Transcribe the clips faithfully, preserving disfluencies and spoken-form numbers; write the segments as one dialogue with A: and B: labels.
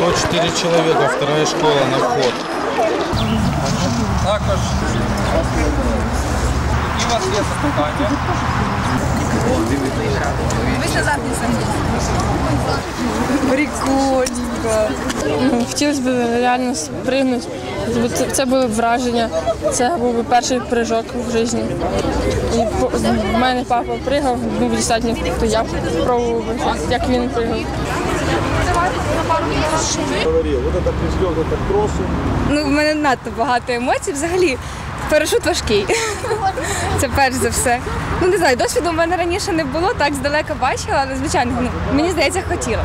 A: сто чотири чоловіка, вторая школа на вход.
B: Також і у вас є запитання.
C: Вийшли завтра самі. Прикольненько.
D: Хотілося б реально спригнути. Це були враження, це був перший прыжок в житті. І в мене папа пригав, був достатньо, то я спробував, як він пригав.
C: Ну, в мене надто багато емоцій взагалі. Парашут важкий. Це перш за все. Ну, не знаю, досвіду в мене раніше не було, так здалека бачила, але, звичайно, ну, мені здається, хотіла.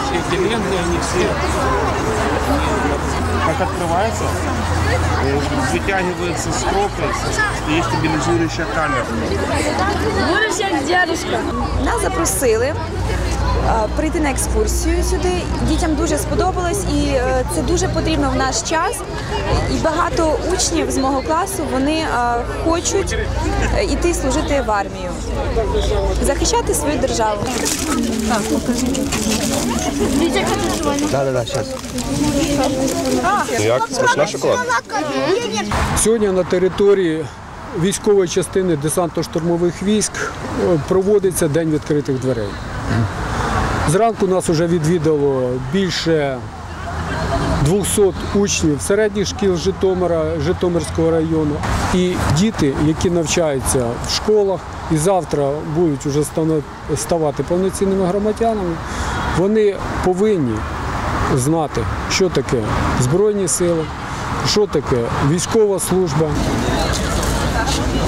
E: Как открывается, вытягивается стропы, и есть стабилизирующая камера.
D: Будеш як дядюшка.
F: Нас запросили прийти на екскурсію сюди. Дітям дуже сподобалось, і це дуже потрібно в наш час. І багато учнів з мого класу, вони хочуть йти служити в армію, захищати свою державу.
G: Так, так, зараз. Як? Смачна шоколад?
H: Сьогодні на території військової частини десантно-штурмових військ проводиться День відкритих дверей. Зранку нас вже відвідало більше двохсот учнів середніх шкіл Житомира, Житомирського району. І діти, які навчаються в школах і завтра будуть вже ставати повноцінними громадянами, вони повинні знати, що таке Збройні сили, що таке військова служба.